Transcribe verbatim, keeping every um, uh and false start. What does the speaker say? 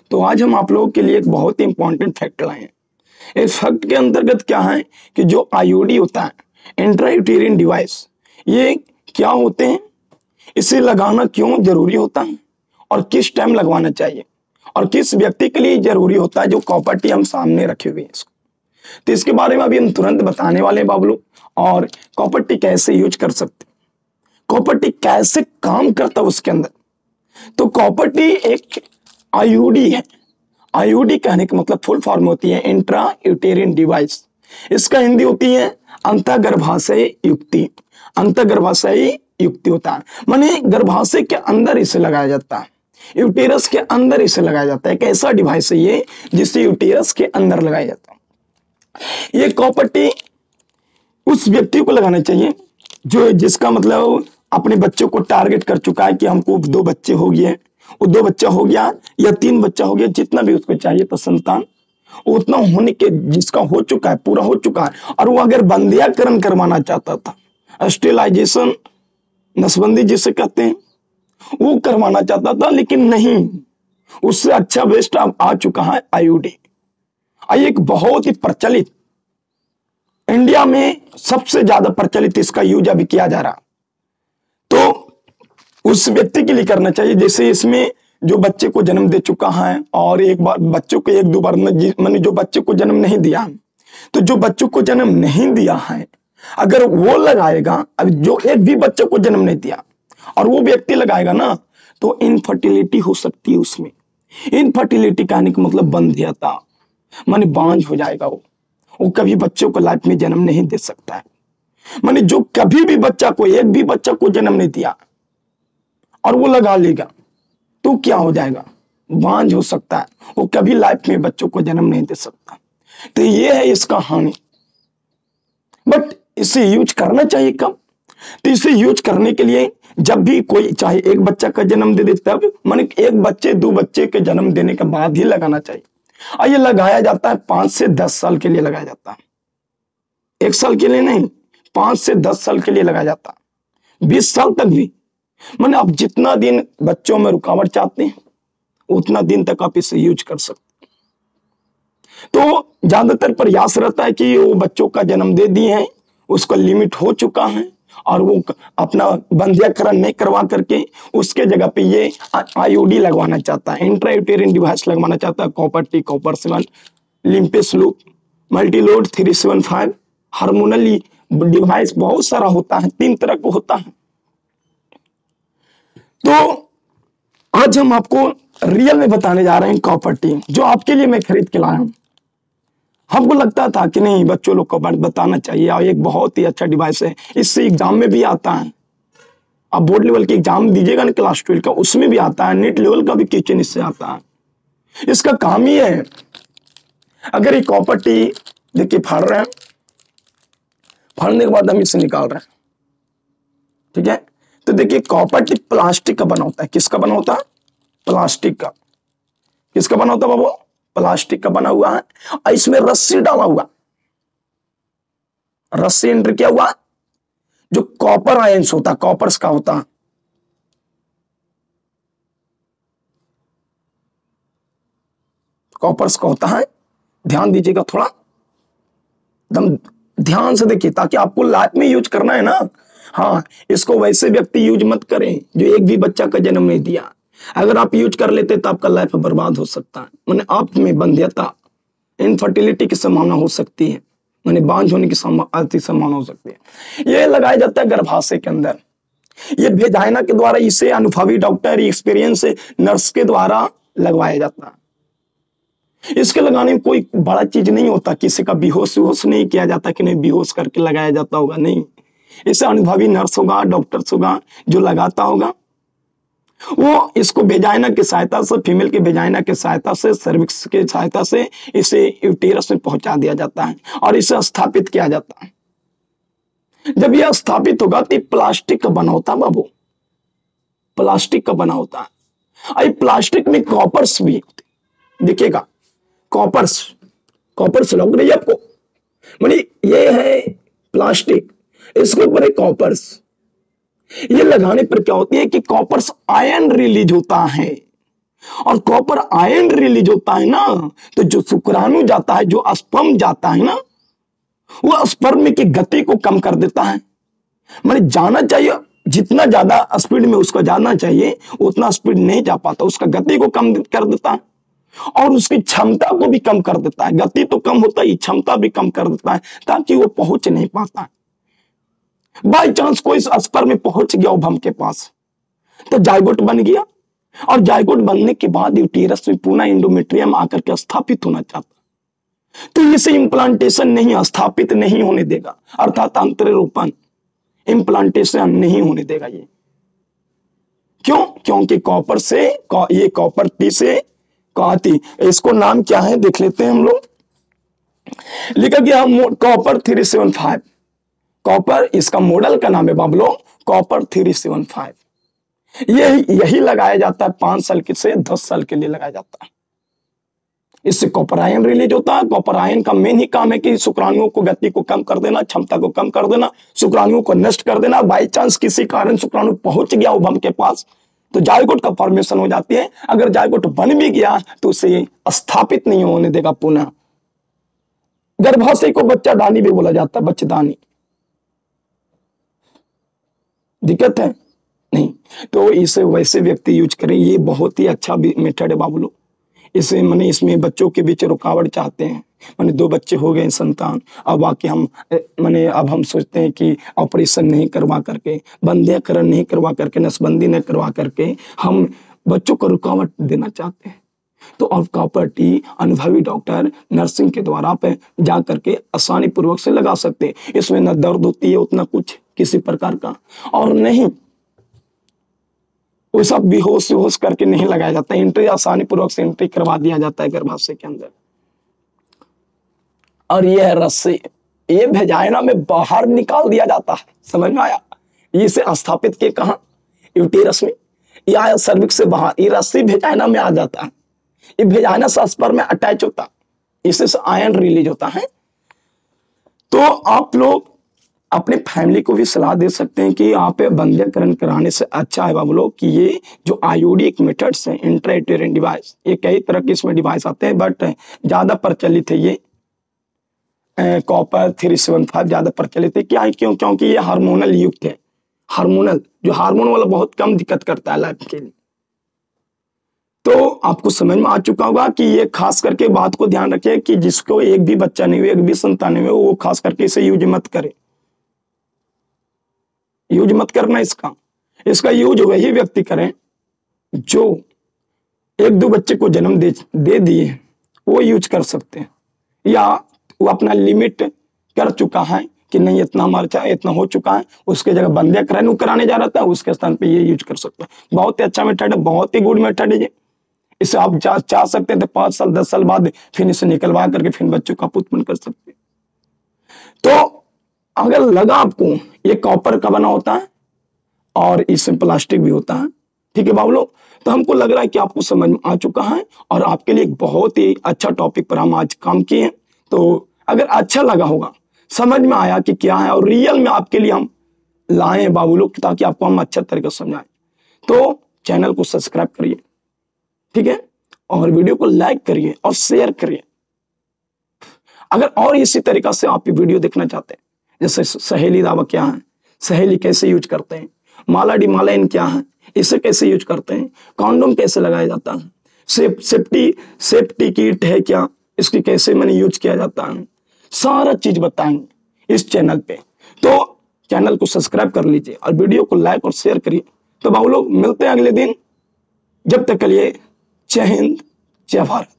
तो आज हम आप लोगों के लिए एक बहुत ही इंपॉर्टेंट फैक्ट लाए हैं। इस फैक्ट के अंतर्गत क्या है कि जो आईओडी होता है इंट्रायूटेरियन डिवाइस, ये क्या होते हैं, इसे लगाना क्यों जरूरी होता है और किस टाइम लगवाना चाहिए और किस व्यक्ति के लिए जरूरी होता है, जो कॉपर टी हम सामने रखे हुए हैं इसको। तो इसके बारे में अभी हम तुरंत बताने वाले हैं बाबू। और कॉपर टी कैसे यूज कर सकते, कॉपर टी कैसे काम करता है उसके अंदर। तो कॉपर टी एक आईयूडी है। आईयूडी कहने का मतलब फुल फॉर्म होती है इंट्रा यूटेरियन डिवाइस। इसका हिंदी होती है अंतःगर्भाशय युक्ति। अंतःगर्भाशय युक्ति होता है माने गर्भाशय के अंदर इसे लगाया जाता है, यूटेरस के अंदर इसे लगाया जाता है। एक ऐसा डिवाइस है ये जिसे यूटेरस के अंदर लगाया जाता है। ये कॉपर टी उस व्यक्ति को लगाना चाहिए जो जिसका मतलब अपने बच्चों को टारगेट कर चुका है कि हमको दो बच्चे हो गए, वो दो बच्चा हो गया या तीन बच्चा हो गया, जितना भी उसको चाहिए तो संतान उतना होने के जिसका हो चुका है, पूरा हो चुका है, और वो अगर बंध्याकरण करवाना चाहता था, स्टेलाइजेशन नसबंदी जिसे कहते हैं, वो करवाना चाहता था, लेकिन नहीं, उससे अच्छा बेस्ट अब आ चुका है आईयूडी। एक बहुत ही प्रचलित, इंडिया में सबसे ज्यादा प्रचलित इसका यूज अभी किया जा रहा। तो उस व्यक्ति के लिए करना चाहिए जैसे इसमें जो बच्चे को जन्म दे चुका है और एक बार बच्चों को एक दो बार मैंने जो बच्चे को जन्म नहीं दिया, तो जो बच्चों को जन्म नहीं दिया है अगर वो लगाएगा, अब जो एक भी बच्चे को जन्म नहीं दिया और वो व्यक्ति लगाएगा ना, तो इनफर्टिलिटी हो सकती है उसमें। इनफर्टिलिटी कहने का मतलब बंध्यता माने बांझ हो जाएगा, वो वो कभी बच्चों को लाइफ में जन्म नहीं दे सकता है। माने जो कभी भी बच्चा को एक भी बच्चा को जन्म नहीं दिया और वो लगा लेगा तो क्या हो जाएगा, बांझ हो सकता है, वो कभी लाइफ में बच्चों को जन्म नहीं दे सकता। तो ये है इसका हानि। बट इसे यूज करना चाहिए कब, तो इसे यूज करने के लिए जब भी कोई चाहे एक बच्चा का जन्म दे दे तब, माने एक बच्चे दो बच्चे के जन्म देने के बाद ही लगाना चाहिए। और ये लगाया जाता है पांच से दस साल के लिए लगाया जाता है, एक साल के लिए नहीं, पांच से दस साल के लिए लगाया जाता है, बीस साल तक भी। माने आप जितना दिन बच्चों में रुकावट चाहते हैं उतना दिन तक आप इसे यूज कर सकते हैं। तो ज्यादातर प्रयास रहता है कि वो बच्चों का जन्म दे दिए हैं, उसका लिमिट हो चुका है और वो अपना बंध्याकरण नहीं करवा करके उसके जगह पे ये आईयूडी लगवाना चाहता है, इंट्रायूटेरियन डिवाइस लगवाना चाहता है, copper T, copper seven, Lippes loop, multiload three seven five, hormonal device बहुत सारा होता है, तीन तरह का होता है। तो आज हम आपको रियल में बताने जा रहे हैं कॉपर टी, जो आपके लिए मैं खरीद के लाया हूं। हमको लगता था कि नहीं बच्चों लोग को बताना चाहिए और एक बहुत ही अच्छा डिवाइस है, इससे एग्जाम में भी आता है। आप बोर्ड लेवल के एग्जाम दीजिएगा ना क्लास ट्वेल्व का, उसमें भी आता है, नेट लेवल का भी क्वेश्चन इससे आता है। इसका काम ही है, अगर ये कॉपर टी देखिए फाड़ रहे हैं, फाड़ने के बाद हम इसे निकाल रहे हैं, ठीक है। तो देखिए कॉपर टी प्लास्टिक का बना होता है। किसका बना होता है, प्लास्टिक का। किसका बना होता है बाबू, प्लास्टिक का बना हुआ है और इसमें रस्सी डाला हुआ, रस्सी एंटर किया हुआ, जो कॉपर आयंस होता है, कॉपर्स का होता है, कॉपर्स का होता है। ध्यान दीजिएगा थोड़ा, एकदम ध्यान से देखिए ताकि आपको लाइफ में यूज करना है ना। हाँ, इसको वैसे व्यक्ति यूज मत करें जो एक भी बच्चा का जन्म नहीं दिया। अगर आप यूज कर लेते तो आपका लाइफ बर्बाद हो सकता है, माने आप में बंध्यता, इनफर्टिलिटी की संभावना हो सकती है, माने बांझ होने की संभावना हो सकती है। यह लगाया जाता है गर्भाशय के अंदर, ये वेजाइना के द्वारा, इसे अनुभवी डॉक्टर, एक्सपीरियंस नर्स के द्वारा लगवाया जाता है। इसके लगाने में कोई बड़ा चीज नहीं होता, किसी का बेहोश होश नहीं किया जाता कि नहीं बेहोश करके लगाया जाता होगा, नहीं। इसे अनुभवी नर्स होगा, डॉक्टर्स होगा जो लगाता होगा, वो इसको वेजाइना की सहायता से, फीमेल के वेजाइना की सहायता से, सर्विक्स की सहायता से इसे यूटेरस में पहुंचा दिया जाता है और इसे स्थापित किया जाता है। जब यह स्थापित होगा तो प्लास्टिक का बना होता है बाबू, प्लास्टिक का बना होता है। और प्लास्टिक में कॉपर्स भी देखिएगा, कॉपर्स, कॉपर्स लग रही है आपको, माने ये है प्लास्टिक, इसके ऊपर है कॉपर्स। ये लगाने पर क्या होती है कि कॉपर्स आयन रिलीज होता है, और कॉपर आयन रिलीज होता है ना, तो जो शुक्राणु जाता है, जो स्पर्म जाता है ना, वो स्पर्म की गति को कम कर देता है। मैंने जाना चाहिए, जितना ज्यादा स्पीड में उसको जाना चाहिए उतना स्पीड नहीं जा पाता, उसका गति को कम कर देता है और उसकी क्षमता को भी कम कर देता है। गति तो कम होता है, क्षमता भी कम कर देता है, ताकि वो पहुंच नहीं पाता है। बाई चांस कोई स्पर्म में पहुंच गया ओवम के पास, तो जायगोट बन गया, और जायगोट बनने के बाद यूटेरस में पुनः एंडोमेट्रियम आकर के स्थापित होना चाहता, तो इसे इम्प्लांटेशन नहीं, स्थापित नहीं होने देगा, अर्थात अंतरोपण, इम्प्लांटेशन नहीं होने देगा ये। क्यों? क्योंकि कॉपर से, ये कॉपर टी से कहती, इसको नाम क्या है देख लेते हैं हम लोग। लिखा गया copper three seven five, copper इसका मॉडल का नाम है Bablo, copper three seven five. यही यही लगाया जाता है पांच साल के से दस साल के लिए लगाया जाता है। इससे कॉपर आयन रिलीज होता है। कॉपर आयन का मेन ही काम है कि शुक्राणुओं को गति को कम कर देना, क्षमता को कम कर देना, शुक्राणुओं को नष्ट कर देना। बाई चांस किसी कारण शुक्राणु पहुंच गया ओवम के पास, तो जायगोट का फॉर्मेशन हो जाती है। अगर जायगोट बन भी गया तो उसे स्थापित नहीं होने देगा पुनः। गर्भाशय को बच्चा दानी भी बोला जाता है, बच्चेदानी। दिक्कत है नहीं, तो इसे वैसे व्यक्ति यूज करें, ये बहुत ही अच्छा मेथड है बाबू लोग। इसे मैंने इसमें बच्चों के बीच रुकावट चाहते हैं, मैंने दो बच्चे हो गए संतान, अब आके हम मैंने अब हम सोचते हैं कि ऑपरेशन नहीं करवा करके, बंध्याकरण नहीं करवा करके, नसबंदी नहीं करवा करके हम बच्चों को रुकावट देना चाहते हैं। तो अब कॉपर टी अनुभवी डॉक्टर नर्सिंग के द्वारा पे जा करके आसानी पूर्वक से लगा सकते हैं। इसमें न दर्द होती है उतना कुछ किसी प्रकार का, और नहीं वो सब बेहोश बेहोश करके नहीं लगाया जाता है। एंट्री आसानी पूर्वक से एंट्री करवा दिया जाता है गर्भाशय के अंदर। और यह रस्सी, ये वेजाइना में बाहर निकाल दिया जाता है, समझ में आया? इसे स्थापित किए कहाँ? यूटेरस में, या सर्विक्स से बाहर। ये रस्सी वेजाइना में आ जाता है, ये वेजाइना से स्पर्म में अटैच होता है, इससे आयन रिलीज होता है। तो आप लोग अपने फैमिली को भी सलाह दे सकते हैं कि आप बंध्याकरण कराने से अच्छा है बाबू लोग कि ये जो आयोडिक मेथड्स हैं, इंट्रायूटेरिन डिवाइस, ये कई तरह के इसमें डिवाइस आते हैं, बट ज्यादा प्रचलित है ये कॉपर थ्री सेवन फाइव ज्यादा प्रचलित है। क्या है? क्यों? क्योंकि ये हार्मोनल युक्त है। हार्मोनल, जो हार्मोन वाला बहुत कम दिक्कत करता है लाइफ के लिए। तो आपको समझ में आ चुका होगा कि ये खास करके बात को ध्यान रखिए कि जिसको एक भी बच्चा नहीं हुए, एक भी संतान नहीं हुए, वो खास करके इसे यूज मत करे, यूज मत करना इसका। इसका यूज वही व्यक्ति करें जो एक दो बच्चे को जन्म दे दे दिए, वो यूज कर सकते हैं, या वो अपना लिमिट कर चुका है कि नहीं इतना मर्चा इतना हो चुका है, उसके जगह बंध्याकरण कराने जा रहा था, उसके स्थान पे ये यूज कर सकते हैं। बहुत ही अच्छा मेथड है, बहुत ही गुड मेथड है ये। इसे आप चाह चा सकते थे पांच साल दस साल बाद फिर इसे निकलवा करके फिर बच्चों का उत्पन्न कर सकते। तो अगर लगा आपको ये कॉपर का बना होता है और इसमें प्लास्टिक भी होता है, ठीक है बाबू लोग, तो हमको लग रहा है कि आपको समझ में आ चुका है और आपके लिए एक बहुत ही अच्छा टॉपिक पर हम आज काम किए हैं। तो अगर अच्छा लगा होगा, समझ में आया कि क्या है और रियल में आपके लिए हम लाए हैं बाबू लोग, ताकि आपको हम अच्छा तरीके से समझाएं, तो चैनल को सब्सक्राइब करिए, ठीक है, और वीडियो को लाइक करिए और शेयर करिए। अगर और इसी तरीका से आप ये वीडियो देखना चाहते हैं, जैसे सहेली दावा क्या है, सहेली कैसे यूज करते हैं, माला डिमालाइन क्या है, इसे कैसे यूज करते हैं, कॉन्डोम कैसे लगाया जाता है, सेफ सेफ्टी सेफ्टी किट है क्या, इसकी कैसे मैंने यूज किया जाता है, सारा चीज बताएंगे इस चैनल पे। तो चैनल को सब्सक्राइब कर लीजिए और वीडियो को लाइक और शेयर करिए। तो बाबू लोग मिलते हैं अगले दिन, जब तक के लिए जय हिंद जय भारत।